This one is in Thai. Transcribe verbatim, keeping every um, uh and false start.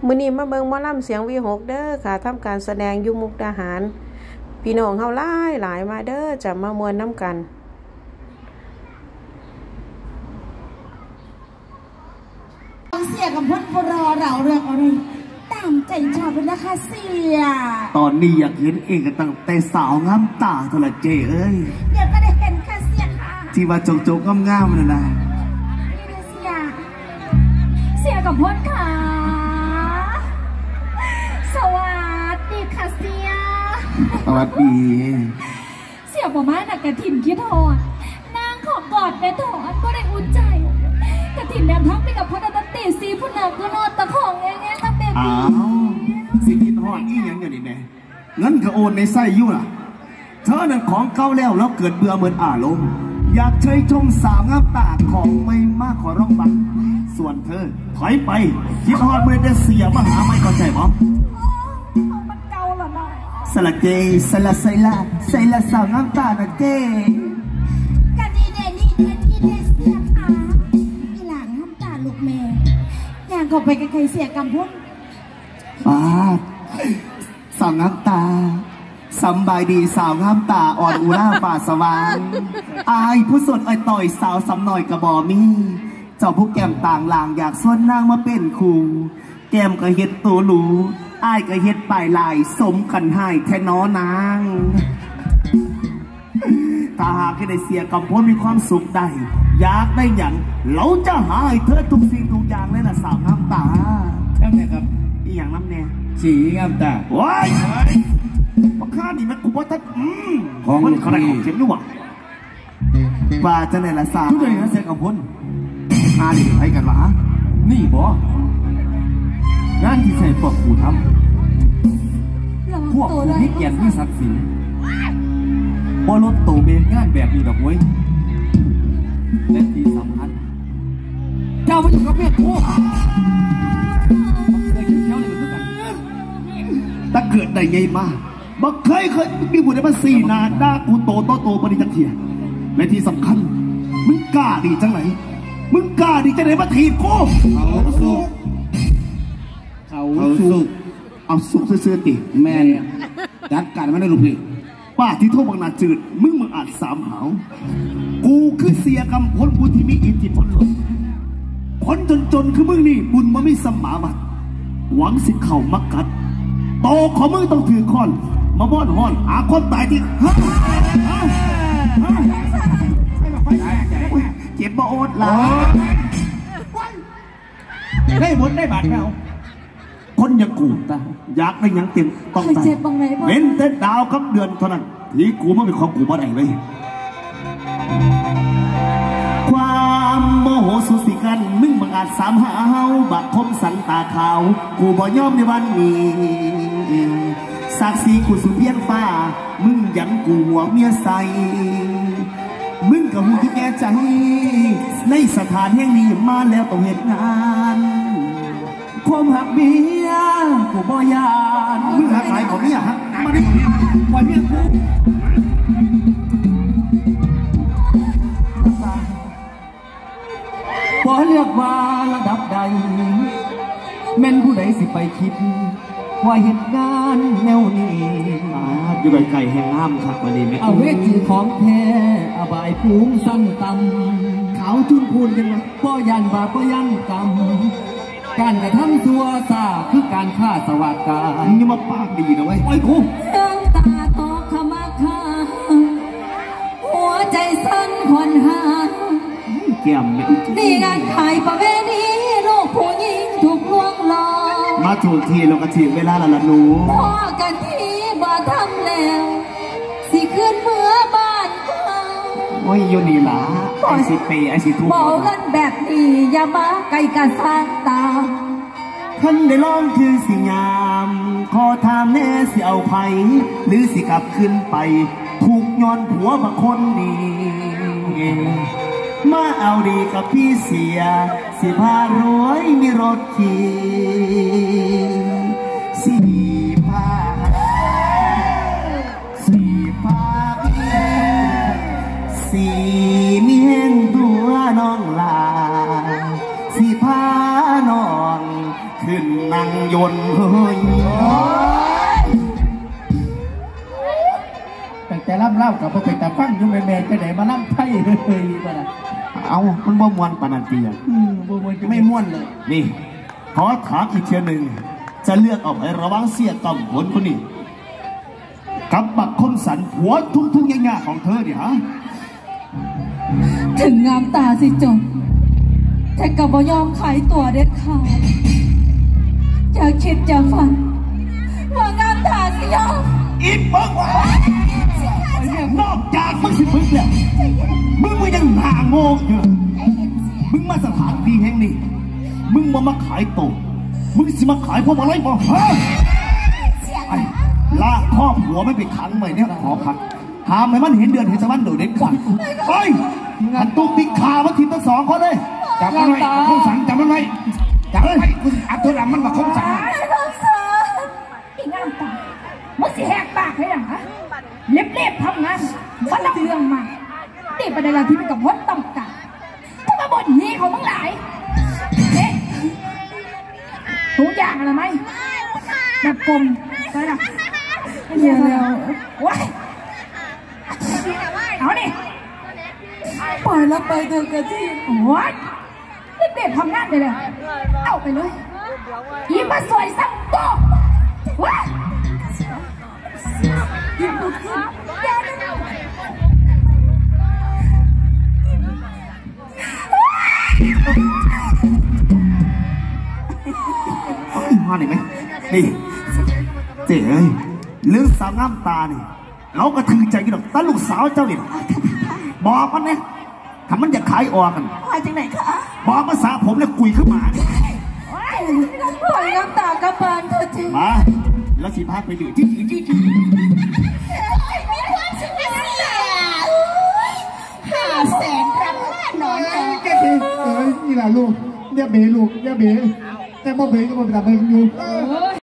มื้อนี้มาเบิ่งหมอลำเสียงวีหกเด้อค่ะทำการแสดงอยู่มุกดาหารพี่น้องเฮาหลายหลายมาเด้อจะมามวนน้ำกันเสียกับพ้นรอเราเรื่องอะไรตามใจชอบเป็นนะคะเสียตอนนี้อยากเห็นเองกันตั้งแต่สาวงามตาโทรเจเอ้ยเดี๋ยวก็ได้เห็นค่ะเสียค่ะที่ว่าโจกโจกงามๆนั่นนะนี่เสียเสียกับพ้นค่ะสวัสดีค่ะเสียสวัสดีเสียประมาณนักกระถิ่นคิดทอดนางขอกอดในถอนก็ได้อุ่นใจกระถิ่นแดงทักไปกับพ่อตาตีซีผู้นำก็นอนตะของแง่ๆตั้งแต่ปีอ้าวสิกินหอดอีหยังอยู่นี่แม่เงินก็โอนในไส้ยุ่ล่ะเธอนั่นของเก่าแล้วแล้วเกิดเบื่อเหมือนอารมณ์อยากเชยชมสาวงามตาของไม่มากขอร้องบังส่วนเธอถอยไปคิดฮอดเมื่อได้เสียมาหาไม่เข้าใจมั้งมันเก่าหรอเนาะสละเจสละไซละไซละสาวงามตานะเจกันนี่เดนี่เดนี่เดเสียค่ะอีหลานน้ำตาลูกแม่อยากเข้าไปกับใครเสียกำพุ่นป้าสาวงามตาสบายดีสาวงามตาอ่อนอุราป่าสว่างอายผู้สดอ่อยต่อยสาวสำหน่อยกระบอมีเจ้าผู้แก้มต่างลางอยากส่วนนางมาเป็นครูแก้มก็เฮ็ดตัวหลูอายก็เฮ็ดปลายลายสมกันให้แค่น้อนางถ้าหากให้ได้เสียกำพ้นมีความสุขได้อยากได้อย่างเราจะหาให้เธอทุกสิ่งทุกอย่างเลยนะสาวงามตาใช่ไหมครับอีอย่างน้ำเนี่ยสีงามตาว้ายมาฆ่านี่มันกูว่าท่านอืมของมันขนาดของเจ็บด้วยป่าจะไหนละสาวทุกอย่างนั้นเสียกำพ้นหาดิให้กันวะนี่บองานที่ใส่พวกกูทำพวกกูให้เกียรติวิสักดิ์ศรีบอลดโตเบงงานแบบนี้ดอกเว้ยและที่สำคัญเจ้ามาอยู่กับเมียกูเคยเที่ยวในมือกันถ้าเกิดได้ไงมาบักเคยเคยมีบุญในภาษีนาด่ากูโตโตโตบริจักเทียและที่สำคัญมึงกล้าดีจังไหนมึงกล้าดีจะไหนมาถีบกูเขาสุกเขาสุกเอาสุกเสื้อตีแม่จัดการมาได้ลูกพี่ป้าที่โทษบังนาจืดมึงมึงอาจสามหาวกูคือเสียกำพ้นบุญที่มีอิทธิพลคนจนจนคือมึงนี่บุญมันไม่สมาบัติหวังสิเข่ามักกัดโตของมึงต้องถือค้อนมาบ้อนห่อนหาคนตายที่ฮะเจ็บบ่อดหลาได้หมดได้บาดเขาคนอย่างกูตาอยากได้ยังเต็มต้องตายเว้นแต่ดาวกับเดือนเท่านั้นที่กูไม่เป็นของกูบ่ได้เลยความโมโหสุสิกันมึงบังอาจสามหาเฮาบักคมสันตาขาวกูบ่ยอมในวันนี้ศักดิ์ศรีกูสุเพียนฟ้ามึงยันกูหัวเมียใสมึงกับมึงที่แก่ใจในสถานแห่งนี้มาแล้วต้องเหตุงานความหักเมียกูบ่ยานมึงหักใครของเมียฮะมาดิปล่อยเมียกูพอเลือกว่าระดับใดแม่นผู้ใดสิไปคิดว่าเหตุงานแนวนี้อยู่ไกลๆแห่งน้ำครับวันนี้ไม่เอาเวทีของแท้อบายภูมิสั้นต่ำเขาจุนพูนกันนะป้อยันบาป้อยันกรรมการกระทำตัวซาคือการฆ่าสวัสดิ์การนี่มาปากดีนะเว้ยไอ้กูเรื่องตาตอกขมักขาหัวใจสั่นขวัญหาแก้มนี่งานขายประเวณีโลกผู้หญิงถูกลวงหลอกมาถูกทีเรากระถีบเวลาละละหนูพ่อกันที่บ่ทำแล้วสิขึ้นเมื่อบ้านเขาโอ้ยโยนี่ล่ะไอสิเปไอสิทุกบอกกันแบบนี้อย่ามาไกลกันสร้างตาท่านได้ลองคือสิงามขอถามแน่สิเอาไผหรือสิกลับขึ้นไปถูกย้อนผัวบางคนนี้มาเอาดีกับพี่เสียสิพารวยมีรถขี่สิพาสิพาสีมีแห่งตัวน้องลาสิพาน้องขึ้นนั่งยยนต์เฮ้ยแต่แต่ล่ำเล่ากับพวกเป็นแต่ฟังยุ่งแม่ๆจะไหนมาล่ำไทยเฮ้ยก็ได้เอามันบ่มวนปานนันเตียไม่ม่วนเลยนี่ขอถามอีกเทียหนึ่งจะเลือกเอาไประวังเสียต่ำคนคนนี้กับบักคมสันผัวทุ่งๆง่ายๆของเธอเนี่ยฮะถึงงามตาสิจบแต่กับบ่ยอมขายตัวเด็ดขาดอย่าคิดอย่าฝันว่างามตาสิยอมอีเบิกว่านอกจากมึงสิมึงแล้วมึงมึงยังหาโง่อยู่มึงมาสถานที่แห่งนี้มึงมามาขายตัวมึงสิมาขายพวกอะไรบ่ฮะไอ้ล่าครอบหัวไม่ไปขังใหม่เนี่ยขอพักหามให้มันเห็นเดือนเห็นสวรรค์โดดเด็ดขาดเฮ้ยหันตุกติกขามาทีมทั้งสองคนเลยจับมันไว้คงสั่งจับมันไว้จับมันไว้คุณอัดตัวหลังมันมาคงสั่งอีงามตามึงสิแหกปากให้หรอเล็บๆทำงานมันต้องเรื่องมาตีประเด็นที่เป็นกับวัดต้องการถ้ามาบ่นนี้เขาต้องหลายเอ๊ะทุกอย่างอะไรไหมแบบกลมใช่หรอเดี๋ยวเดี๋ยวว้ายเอาดิปล่อยแล้วไปเถอะกะทิว้ายเด็กๆทำงานไปเลยเอาไปเลยอีมาสวยสักโตว้ายยิ้มดูขึ้นเดี๋ยวเดี๋ยวมาหนิไหมนี่เจ๋ยเรื่องสาวงามตานี่เราก็ถือใจกันหรอกตาลูกสาวเจ้านี่บอกมันเนี่ยทำมันจะขายออกกันมาจากไหนคะบอกภาษาผมเนี่ยกุยขึ้นมาเนี่ยปล่อยน้ำตากระบาลเธอจริงมาแล้วสีพาไปดูจิ๊ดจิ๊ดจิ๊ดจิ๊ดมีความสุขนะเสียห้าแสนรับห้านอนแกทีเอ้ยนี่แหละลูกเนี่ยเบลูกเนี่ยเบแต่บ่เบก็บ่แต่เบอยู่